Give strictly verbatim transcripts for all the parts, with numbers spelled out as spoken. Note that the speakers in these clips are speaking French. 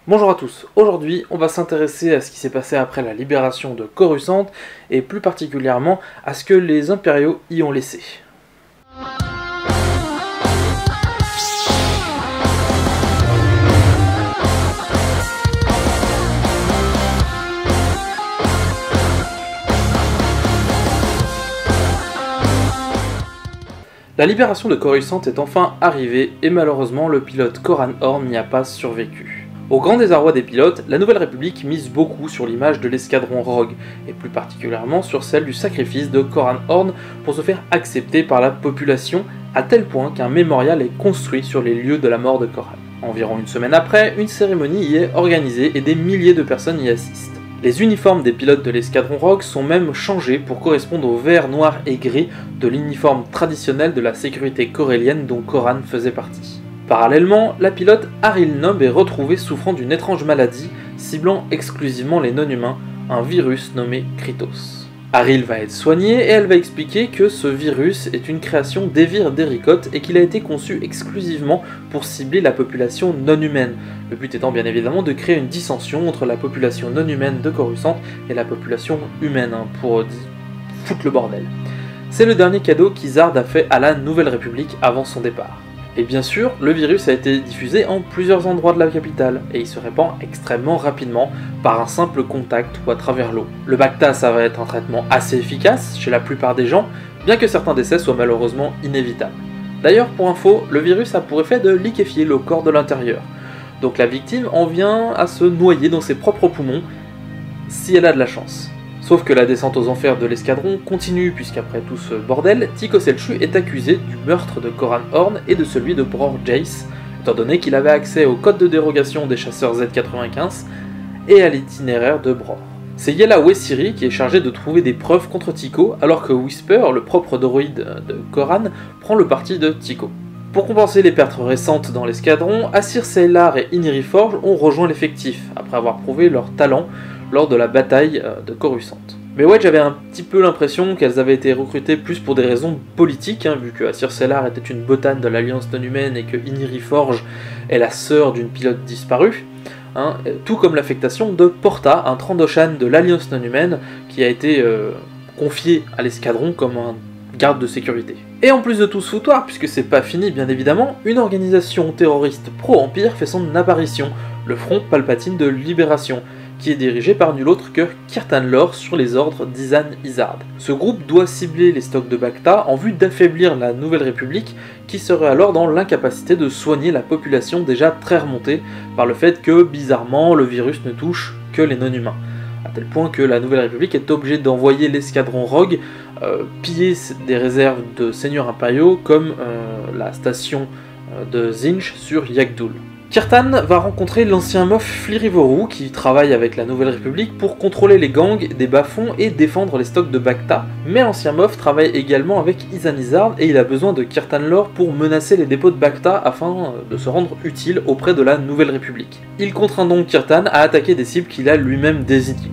Bonjour à tous, aujourd'hui on va s'intéresser à ce qui s'est passé après la libération de Coruscant et plus particulièrement à ce que les impériaux y ont laissé. La libération de Coruscant est enfin arrivée et malheureusement le pilote Corran Horn n'y a pas survécu. Au grand désarroi des pilotes, la Nouvelle République mise beaucoup sur l'image de l'escadron Rogue, et plus particulièrement sur celle du sacrifice de Corran Horn pour se faire accepter par la population, à tel point qu'un mémorial est construit sur les lieux de la mort de Corran. Environ une semaine après, une cérémonie y est organisée et des milliers de personnes y assistent. Les uniformes des pilotes de l'escadron Rogue sont même changés pour correspondre au vert, noir et gris de l'uniforme traditionnel de la sécurité corélienne dont Corran faisait partie. Parallèlement, la pilote Aril Nob est retrouvée souffrant d'une étrange maladie, ciblant exclusivement les non-humains, un virus nommé Krytos. Aril va être soignée et elle va expliquer que ce virus est une création d'Evir Dericot et qu'il a été conçu exclusivement pour cibler la population non-humaine. Le but étant bien évidemment de créer une dissension entre la population non-humaine de Coruscant et la population humaine, hein, pour euh, foutre le bordel. C'est le dernier cadeau qu'Izard a fait à la Nouvelle République avant son départ. Et bien sûr, le virus a été diffusé en plusieurs endroits de la capitale, et il se répand extrêmement rapidement par un simple contact ou à travers l'eau. Le Bacta s'avère être un traitement assez efficace chez la plupart des gens, bien que certains décès soient malheureusement inévitables. D'ailleurs, pour info, le virus a pour effet de liquéfier le corps de l'intérieur. Donc la victime en vient à se noyer dans ses propres poumons, si elle a de la chance. Sauf que la descente aux enfers de l'escadron continue, puisqu'après tout ce bordel, Tycho Celchu est accusé du meurtre de Corran Horn et de celui de Bror Jace, étant donné qu'il avait accès au code de dérogation des chasseurs Z quatre-vingt-quinze et à l'itinéraire de Bror. C'est Yela Wessiri qui est chargé de trouver des preuves contre Tycho, alors que Whisper, le propre droïde de Corran, prend le parti de Tycho. Pour compenser les pertes récentes dans l'escadron, Assir Seylar et Iniri Forge ont rejoint l'effectif, après avoir prouvé leur talent lors de la bataille de Coruscant. Mais Wedge avait un petit peu l'impression qu'elles avaient été recrutées plus pour des raisons politiques, hein, vu que Assir Seylar était une botane de l'Alliance non-humaine et que Iniri Forge est la sœur d'une pilote disparue, hein, tout comme l'affectation de Porta, un Trandoshan de l'Alliance non-humaine, qui a été euh, confié à l'escadron comme un garde de sécurité. Et en plus de tout ce foutoir, puisque c'est pas fini bien évidemment, une organisation terroriste pro-Empire fait son apparition, le Front Palpatine de Libération, qui est dirigé par nul autre que Kirtan Lor sur les ordres d'Izan Izard. Ce groupe doit cibler les stocks de Bacta en vue d'affaiblir la Nouvelle République, qui serait alors dans l'incapacité de soigner la population déjà très remontée par le fait que, bizarrement, le virus ne touche que les non-humains. À tel point que la Nouvelle République est obligée d'envoyer l'escadron Rogue euh, piller des réserves de seigneurs impériaux comme euh, la station euh, de Zinch sur Yagdul. Kirtan va rencontrer l'ancien Moff Flirivoru qui travaille avec la Nouvelle République pour contrôler les gangs des bas-fonds et défendre les stocks de Bacta, mais l'ancien Moff travaille également avec Izan Izard et il a besoin de Kirtan Lor pour menacer les dépôts de Bacta afin de se rendre utile auprès de la Nouvelle République. Il contraint donc Kirtan à attaquer des cibles qu'il a lui-même désignées.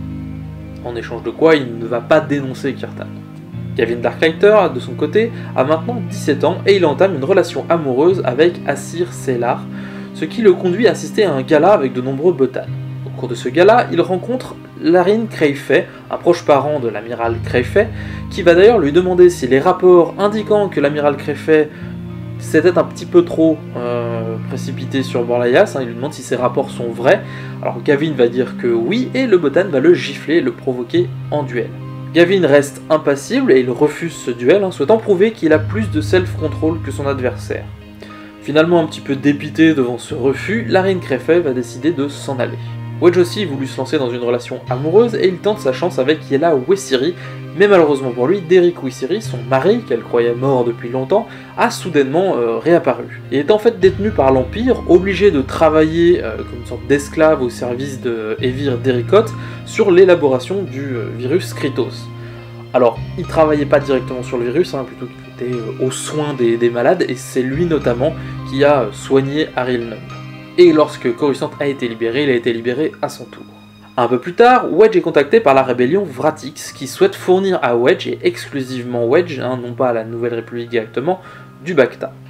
En échange de quoi, il ne va pas dénoncer Kirtan. Gavin Darklighter, de son côté, a maintenant dix-sept ans et il entame une relation amoureuse avec Assir Seylar, ce qui le conduit à assister à un gala avec de nombreux botanes. Au cours de ce gala, il rencontre Laryn Crayfay, un proche parent de l'amiral Crayfay, qui va d'ailleurs lui demander si les rapports indiquant que l'amiral Crayfay s'était un petit peu trop euh, précipité sur Borlayas, hein, il lui demande si ces rapports sont vrais. Alors Gavin va dire que oui, et le botane va le gifler et le provoquer en duel. Gavin reste impassible et il refuse ce duel, hein, souhaitant prouver qu'il a plus de self-control que son adversaire. Finalement un petit peu dépité devant ce refus, Laryn Crayfay va décider de s'en aller. Wedge aussi voulut se lancer dans une relation amoureuse et il tente sa chance avec Yela Wessiri, mais malheureusement pour lui, Derek Wessiri, son mari, qu'elle croyait mort depuis longtemps, a soudainement euh, réapparu. Il est en fait détenu par l'Empire, obligé de travailler euh, comme une sorte d'esclave au service de Evir Dericot sur l'élaboration du euh, virus Krytos. Alors, il travaillait pas directement sur le virus, hein, plutôt qu'il était euh, aux soins des, des malades, et c'est lui notamment qui a euh, soigné Aril Nob. Et lorsque Coruscant a été libéré, il a été libéré à son tour. Un peu plus tard, Wedge est contacté par la rébellion Vratix, qui souhaite fournir à Wedge, et exclusivement Wedge, hein, non pas à la Nouvelle République directement, du Bacta.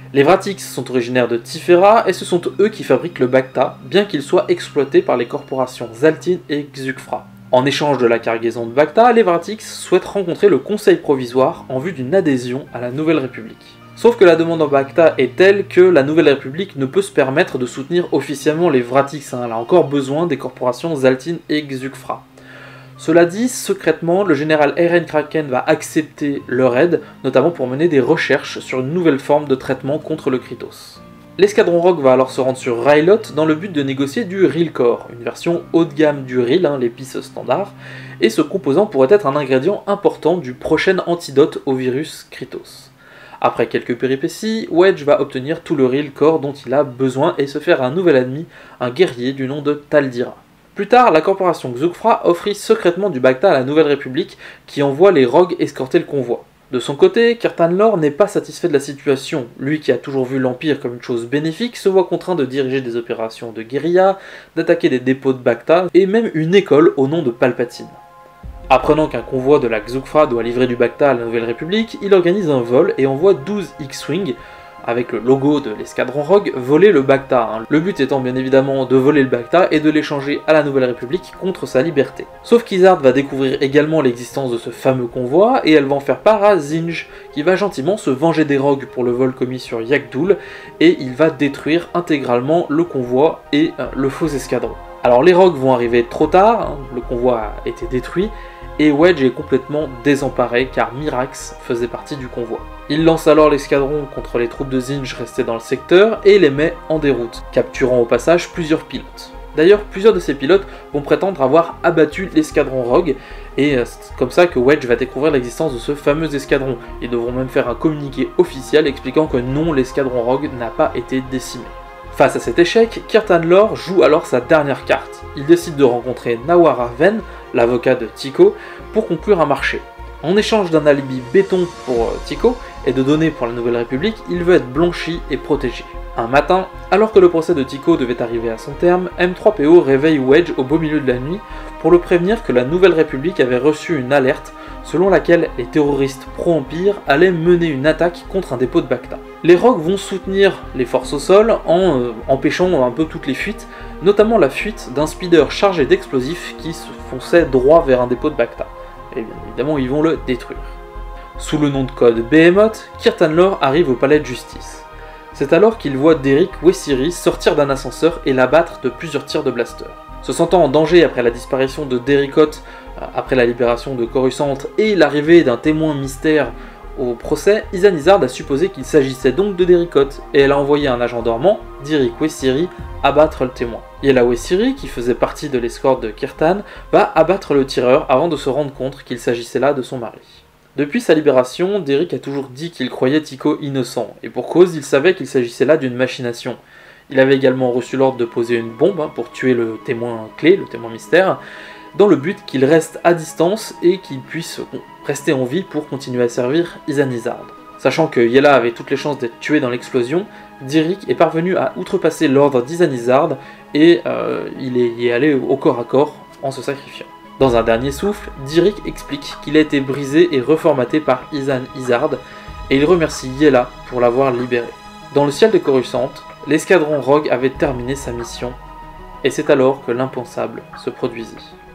Les Vratix sont originaires de Tifera et ce sont eux qui fabriquent le Bacta, bien qu'il soit exploité par les corporations Zaltyn et Xukfra. En échange de la cargaison de Bacta, les Vratix souhaitent rencontrer le Conseil provisoire en vue d'une adhésion à la Nouvelle République. Sauf que la demande en Bacta est telle que la Nouvelle République ne peut se permettre de soutenir officiellement les Vratix, hein. Elle a encore besoin des corporations Zaltyn et Xukfra. Cela dit, secrètement, le général Eren Kraken va accepter leur aide, notamment pour mener des recherches sur une nouvelle forme de traitement contre le Krytos. L'escadron Rogue va alors se rendre sur Rylot dans le but de négocier du Rylcore, une version haut de gamme du Ryl, hein, l'épice standard, et ce composant pourrait être un ingrédient important du prochain antidote au virus Krytos. Après quelques péripéties, Wedge va obtenir tout le Rylcore dont il a besoin et se faire un nouvel ennemi, un guerrier du nom de Taldira. Plus tard, la corporation Xukfra offrit secrètement du Bacta à la Nouvelle République, qui envoie les Rogues escorter le convoi. De son côté, Kirtan Lor n'est pas satisfait de la situation. Lui qui a toujours vu l'Empire comme une chose bénéfique, se voit contraint de diriger des opérations de guérilla, d'attaquer des dépôts de Bacta, et même une école au nom de Palpatine. Apprenant qu'un convoi de la Xukfra doit livrer du Bacta à la Nouvelle République, il organise un vol et envoie douze X-Wing, avec le logo de l'escadron Rogue, voler le Bacta, hein. Le but étant bien évidemment de voler le Bacta et de l'échanger à la Nouvelle République contre sa liberté. Sauf qu'Izard va découvrir également l'existence de ce fameux convoi, et elle va en faire part à Zinj, qui va gentiment se venger des Rogues pour le vol commis sur Yak-Dul, et il va détruire intégralement le convoi et euh, le faux escadron. Alors les Rogues vont arriver trop tard, hein, le convoi a été détruit, et Wedge est complètement désemparé car Mirax faisait partie du convoi. Il lance alors l'escadron contre les troupes de Zinj restées dans le secteur et les met en déroute, capturant au passage plusieurs pilotes. D'ailleurs, plusieurs de ces pilotes vont prétendre avoir abattu l'escadron Rogue, et c'est comme ça que Wedge va découvrir l'existence de ce fameux escadron. Ils devront même faire un communiqué officiel expliquant que non, l'escadron Rogue n'a pas été décimé. Face à cet échec, Kirtan Lor joue alors sa dernière carte. Il décide de rencontrer Nawara Ven, l'avocat de Tico, pour conclure un marché. En échange d'un alibi béton pour Tico et de données pour la Nouvelle République, il veut être blanchi et protégé. Un matin, alors que le procès de Tico devait arriver à son terme, M trois P O réveille Wedge au beau milieu de la nuit pour le prévenir que la Nouvelle République avait reçu une alerte selon laquelle les terroristes pro-Empire allaient mener une attaque contre un dépôt de Bacta. Les Rogues vont soutenir les forces au sol en euh, empêchant un peu toutes les fuites, notamment la fuite d'un speeder chargé d'explosifs qui se fonçait droit vers un dépôt de Bacta. Et bien évidemment, ils vont le détruire. Sous le nom de code Behemoth, Kirtan Lor arrive au palais de justice. C'est alors qu'il voit Derek Wessiri sortir d'un ascenseur et l'abattre de plusieurs tirs de blaster. Se sentant en danger après la disparition de Derricot, après la libération de Coruscant et l'arrivée d'un témoin mystère au procès, Izanizard a supposé qu'il s'agissait donc de Derricot, et elle a envoyé un agent dormant, Derek Wessiri, abattre le témoin. Yela Wessiri, qui faisait partie de l'escorte de Kirtan, va abattre le tireur avant de se rendre compte qu'il s'agissait là de son mari. Depuis sa libération, Derek a toujours dit qu'il croyait Tico innocent, et pour cause, il savait qu'il s'agissait là d'une machination. Il avait également reçu l'ordre de poser une bombe hein, pour tuer le témoin clé, le témoin mystère, dans le but qu'il reste à distance et qu'il puisse rester en vie pour continuer à servir Izanizard. Sachant que Yela avait toutes les chances d'être tué dans l'explosion, Derek est parvenu à outrepasser l'ordre d'Izanizard et euh, il est, y est allé au corps à corps en se sacrifiant. Dans un dernier souffle, Derek explique qu'il a été brisé et reformaté par Izanizard et il remercie Yela pour l'avoir libéré. Dans le ciel de Coruscant, l'escadron Rogue avait terminé sa mission et c'est alors que l'impensable se produisit.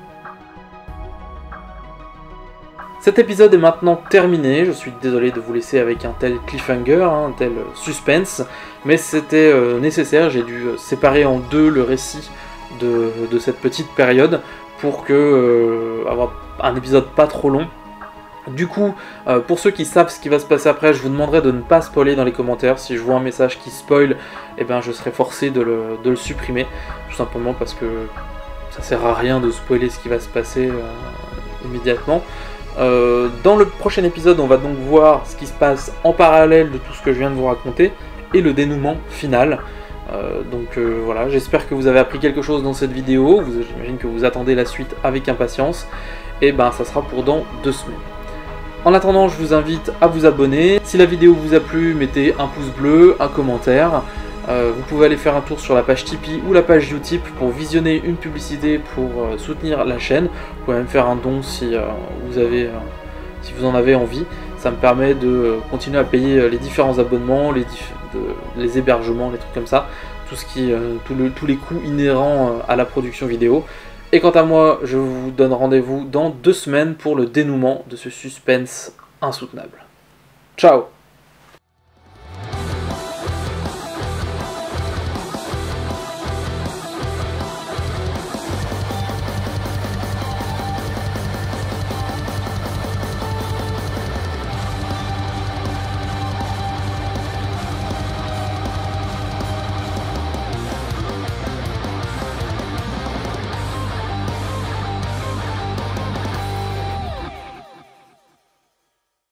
Cet épisode est maintenant terminé, je suis désolé de vous laisser avec un tel cliffhanger, hein, un tel suspense, mais c'était euh, nécessaire, j'ai dû séparer en deux le récit de, de cette petite période pour que euh, avoir un épisode pas trop long. Du coup, euh, pour ceux qui savent ce qui va se passer après, je vous demanderai de ne pas spoiler dans les commentaires. Si je vois un message qui spoil, eh ben, je serai forcé de le, de le supprimer, tout simplement parce que ça sert à rien de spoiler ce qui va se passer euh, immédiatement. Euh, dans le prochain épisode, on va donc voir ce qui se passe en parallèle de tout ce que je viens de vous raconter et le dénouement final. Euh, donc euh, voilà, j'espère que vous avez appris quelque chose dans cette vidéo. J'imagine que vous attendez la suite avec impatience. Et ben, ça sera pour dans deux semaines. En attendant, je vous invite à vous abonner. Si la vidéo vous a plu, mettez un pouce bleu, un commentaire. Euh, vous pouvez aller faire un tour sur la page Tipeee ou la page Utip pour visionner une publicité pour euh, soutenir la chaîne. Vous pouvez même faire un don si, euh, vous, avez, euh, si vous en avez envie. Ça me permet de continuer à payer les différents abonnements, les, diff de, les hébergements, les trucs comme ça, tout ce qui, euh, tout le, tous les coûts inhérents à la production vidéo. Et quant à moi, je vous donne rendez-vous dans deux semaines pour le dénouement de ce suspense insoutenable. Ciao!